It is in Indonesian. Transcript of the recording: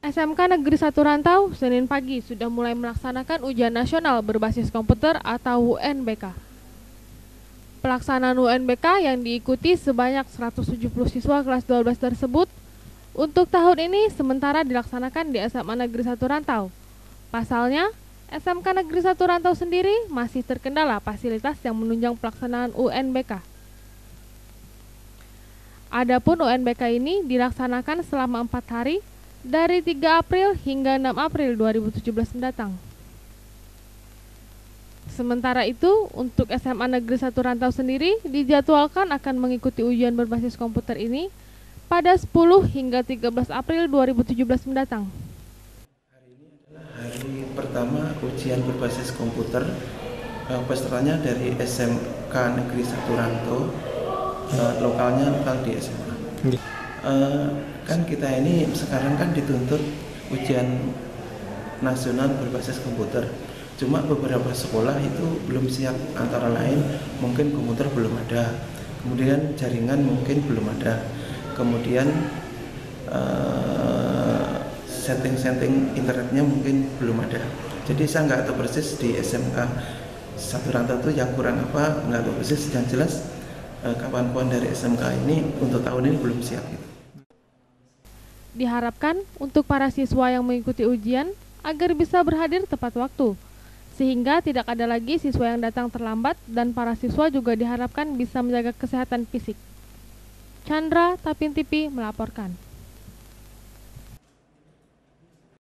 SMK Negeri 1 Rantau Senin pagi sudah mulai melaksanakan ujian nasional berbasis komputer atau UNBK. Pelaksanaan UNBK yang diikuti sebanyak 170 siswa kelas 12 tersebut untuk tahun ini sementara dilaksanakan di SMA Negeri 1 Rantau. Pasalnya, SMK Negeri 1 Rantau sendiri masih terkendala fasilitas yang menunjang pelaksanaan UNBK. Adapun UNBK ini dilaksanakan selama 4 hari dari 3 April hingga 6 April 2017 mendatang. Sementara itu, untuk SMA Negeri 1 Rantau sendiri dijadwalkan akan mengikuti ujian berbasis komputer ini pada 10 hingga 13 April 2017 mendatang. Hari ini adalah hari pertama ujian berbasis komputer. Pesertanya dari SMK Negeri 1 Rantau, lokalnya lokal di SMA. Kan kita ini sekarang kan dituntut ujian nasional berbasis komputer. Cuma beberapa sekolah itu belum siap, antara lain mungkin komputer belum ada, kemudian jaringan mungkin belum ada, kemudian setting internetnya mungkin belum ada. Jadi saya nggak tahu persis di SMK 1 Rantau itu yang kurang apa, nggak tahu persis. Yang jelas kawan-kawan dari SMK ini untuk tahun ini belum siap gitu. Diharapkan untuk para siswa yang mengikuti ujian agar bisa berhadir tepat waktu, sehingga tidak ada lagi siswa yang datang terlambat dan para siswa juga diharapkan bisa menjaga kesehatan fisik. Chandra Tapin TV melaporkan.